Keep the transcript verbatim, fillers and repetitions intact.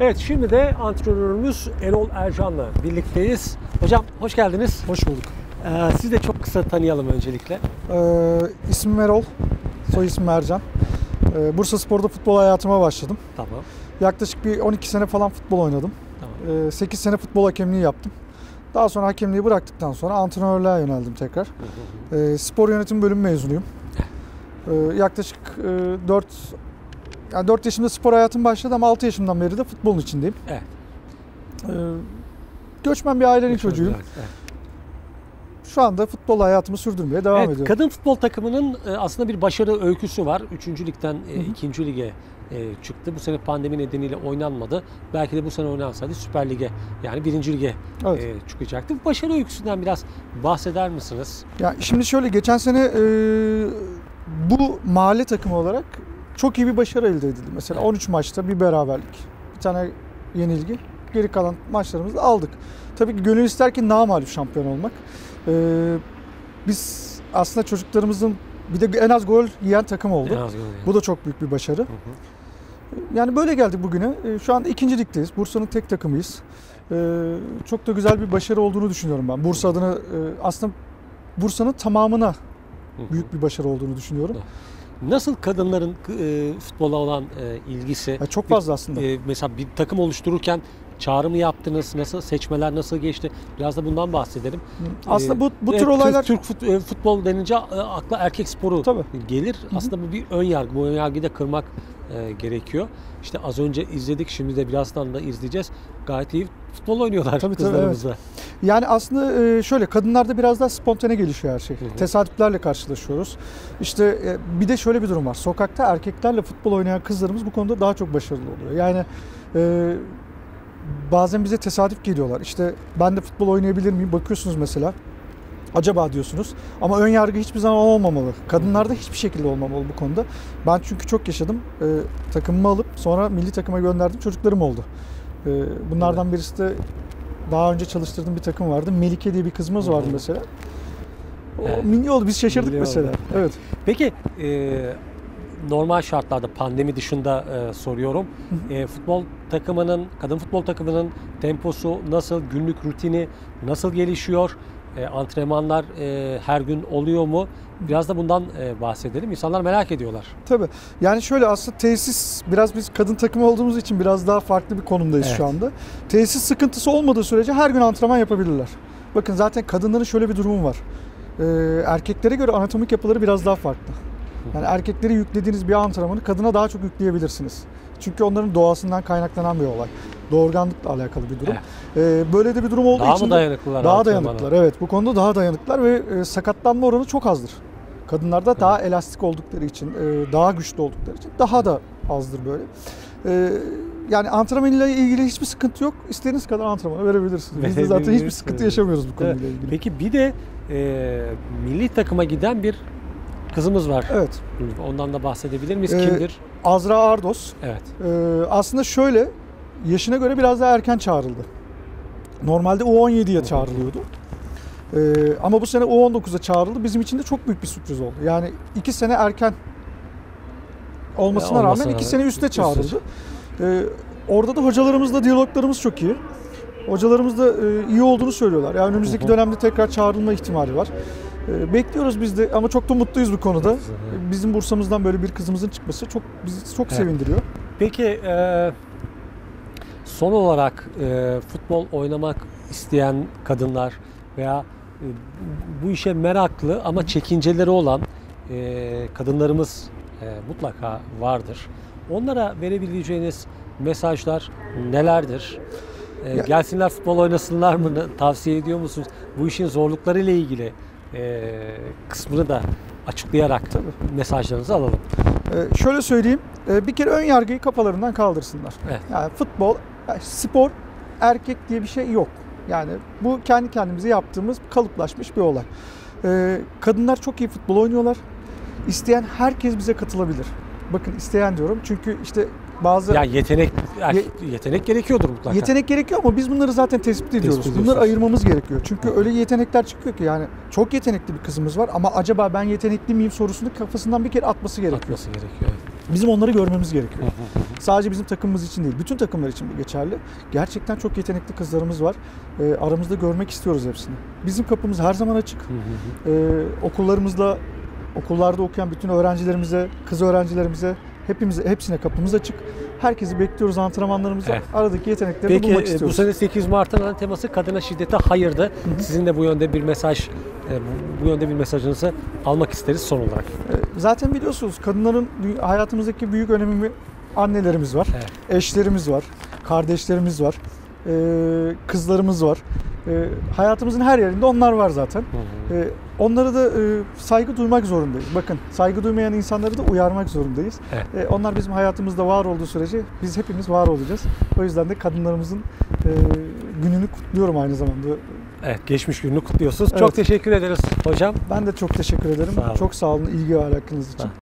Evet, şimdi de antrenörümüz Erol Ercan'la birlikteyiz. Hocam hoş geldiniz. Hoş bulduk. Ee, sizi de çok kısa tanıyalım öncelikle. Ee, ismim Erol, soy ismim Ercan. Ee, Bursaspor'da futbol hayatıma başladım. Tamam. Yaklaşık bir on iki sene falan futbol oynadım. Tamam. Ee, sekiz sene futbol hakemliği yaptım. Daha sonra hakemliği bıraktıktan sonra antrenörlüğe yöneldim tekrar. Ee, spor yönetim bölümü mezunuyum. Ee, yaklaşık e, dört yani dört yaşımda spor hayatım başladı ama altı yaşımdan beri de futbolun içindeyim. Evet. Ee, göçmen bir ailenin Göçmen çocuğuyum. bir evet. Şu anda futbol hayatımı sürdürmeye devam Evet, ediyorum. kadın futbol takımının aslında bir başarı öyküsü var. Üçüncü ligden Hı hı. ikinci lige çıktı. Bu sene pandemi nedeniyle oynanmadı. Belki de bu sene oynansaydı Süper Lig'e, yani birinci lige Evet. çıkacaktı. Başarı öyküsünden biraz bahseder misiniz? Ya şimdi şöyle, geçen sene e, bu mahalle takımı olarak çok iyi bir başarı elde edildi. Mesela Evet. on üç maçta bir beraberlik, bir tane yenilgi. Geri kalan maçlarımızı aldık. Tabii ki gönül ister ki namağlup şampiyon olmak. E, biz aslında çocuklarımızın bir de en az gol yiyen takım oldu. En az gol yiyen. Bu da çok büyük bir başarı. Hı hı. Yani böyle geldik bugüne. E, şu anda ikinci ligdeyiz. Bursa'nın tek takımıyız. E, çok da güzel bir başarı olduğunu düşünüyorum ben. Bursa adına e, aslında Bursa'nın tamamına Hı hı. büyük bir başarı olduğunu düşünüyorum. Nasıl kadınların e, futbola olan e, ilgisi? Ya çok fazla aslında. E, mesela bir takım oluştururken çağrı mı yaptınız? Nasıl seçmeler nasıl geçti? Biraz da bundan bahsedelim. Aslında bu bu E, tür Türk- olaylar Türk fut- e, futbol denince e, akla erkek sporu Tabii. gelir. Aslında bu bir ön yargı. Bu ön yargıyı da kırmak e, gerekiyor. İşte az önce izledik, şimdi de birazdan da izleyeceğiz. Gayet iyi futbol oynuyorlar Tabii, tabii, kızlarımız da. yani aslında e, şöyle, kadınlarda biraz daha spontane gelişiyor her şey. Hı hı. Tesadüflerle karşılaşıyoruz. İşte e, bir de şöyle bir durum var. Sokakta erkeklerle futbol oynayan kızlarımız bu konuda daha çok başarılı oluyor. Yani e, bazen bize tesadüf geliyorlar. İşte ben de futbol oynayabilir miyim? Bakıyorsunuz mesela. Acaba diyorsunuz. Ama ön yargı hiçbir zaman olmamalı. Kadınlarda hiçbir şekilde olmamalı bu konuda. Ben çünkü çok yaşadım. E, takımımı alıp sonra milli takıma gönderdim. Çocuklarım oldu. E, bunlardan birisi de daha önce çalıştırdığım bir takım vardı. Melike diye bir kızımız vardı mesela. O Evet. milli oldu. Biz şaşırdık Milli mesela. oldu. Evet. Peki e, normal şartlarda, pandemi dışında e, soruyorum. E, futbol takımının, kadın futbol takımının temposu nasıl, günlük rutini nasıl gelişiyor? E, antrenmanlar e, her gün oluyor mu? Biraz da bundan e, bahsedelim. İnsanlar merak ediyorlar. Tabii. Yani şöyle, aslında tesis, biraz biz kadın takımı olduğumuz için biraz daha farklı bir konumdayız Evet. şu anda. Tesis sıkıntısı olmadığı sürece her gün antrenman yapabilirler. Bakın zaten kadınların şöyle bir durumu var. Ee, erkeklere göre anatomik yapıları biraz daha farklı. Yani erkeklere yüklediğiniz bir antrenmanı kadına daha çok yükleyebilirsiniz. Çünkü onların doğasından kaynaklanan bir olay. Doğurganlıkla alakalı bir durum. Evet. Ee, böyle de bir durum olduğu Daha için mı de dayanıklılar? daha antrenmana? dayanıklılar. Evet, bu konuda daha dayanıklılar ve e, sakatlanma oranı çok azdır. Kadınlarda daha elastik oldukları için, e, daha güçlü oldukları için daha da azdır böyle. E, yani antrenmanla ilgili hiçbir sıkıntı yok. İstediğiniz kadar antrenmanı verebilirsiniz. Biz de zaten hiçbir sıkıntı yaşamıyoruz bu konuyla ilgili. Peki bir de e, milli takıma giden bir kızımız var. Evet. Ondan da bahsedebilir miyiz? Ee, Kimdir? Azra Ardos. Evet. E, aslında şöyle, yaşına göre biraz daha erken çağrıldı. Normalde U on yediye çağrılıyordu. E, ama bu sene U on dokuza çağrıldı. Bizim için de çok büyük bir sürpriz oldu. Yani iki sene erken olmasına Ya, rağmen olmasına iki rağmen sene üste üste. çağrıldı. E, orada da hocalarımızla diyaloglarımız çok iyi. Hocalarımız da e, iyi olduğunu söylüyorlar. Yani önümüzdeki Hı hı. dönemde tekrar çağrılma ihtimali var. E, bekliyoruz biz de ama çok da mutluyuz bu konuda. Hı hı. Bizim Bursa'mızdan böyle bir kızımızın çıkması çok bizi çok Evet. sevindiriyor. Peki e, son olarak e, futbol oynamak isteyen kadınlar veya e, bu işe meraklı ama çekinceleri olan e, kadınlarımız e, mutlaka vardır. Onlara verebileceğiniz mesajlar nelerdir? E, Ya- gelsinler futbol oynasınlar mı? Tavsiye ediyor musunuz? Bu işin zorluklarıyla ilgili e, kısmını da açıklayarak Tabii. mesajlarınızı alalım. Ee, şöyle söyleyeyim, e, bir kere ön yargıyı kafalarından kaldırsınlar. Evet. Yani futbol, yani spor, erkek diye bir şey yok. Yani bu kendi kendimize yaptığımız kalıplaşmış bir olay. Ee, kadınlar çok iyi futbol oynuyorlar. İsteyen herkes bize katılabilir. Bakın, isteyen diyorum çünkü işte bazı Ya yetenek er- yetenek gerekiyordur mutlaka. yetenek gerekiyor ama biz bunları zaten tespit ediyoruz. Tespit Bunları ediyorsunuz. ayırmamız gerekiyor. Çünkü öyle yetenekler çıkıyor ki, yani çok yetenekli bir kızımız var ama acaba ben yetenekli miyim sorusunu kafasından bir kere atması gerekiyor. Atması gerekiyor. Bizim onları görmemiz gerekiyor. Sadece bizim takımımız için değil, bütün takımlar için bu geçerli. Gerçekten çok yetenekli kızlarımız var. E, aramızda görmek istiyoruz hepsini. Bizim kapımız her zaman açık. Hı hı. E, okullarımızda, okullarda okuyan bütün öğrencilerimize, kız öğrencilerimize, hepimize, hepsine kapımız açık. Herkesi bekliyoruz antrenmanlarımıza. Evet. Aradaki yetenekleri de Peki bulmak e, istiyoruz. bu sene sekiz Mart'ın ana teması kadına şiddete hayırdı. Hı hı. Sizin de bu yönde bir mesaj, e, bu- bu yönde bir mesajınızı almak isteriz son olarak. E, Zaten biliyorsunuz kadınların dü- hayatımızdaki büyük önemi, annelerimiz var, Evet. eşlerimiz var, kardeşlerimiz var, e, kızlarımız var. E, hayatımızın her yerinde onlar var zaten. Hı hı. E, onlara da e, saygı duymak zorundayız. Bakın, saygı duymayan insanları da uyarmak zorundayız. Evet. E, onlar bizim hayatımızda var olduğu sürece biz hepimiz var olacağız. O yüzden de kadınlarımızın e, gününü kutluyorum aynı zamanda. Evet, geçmiş gününü kutluyorsunuz. Evet. Çok teşekkür ederiz hocam. Ben de çok teşekkür ederim. Sağ olun. Çok sağ olun ilgi ve alakanız için. Ha.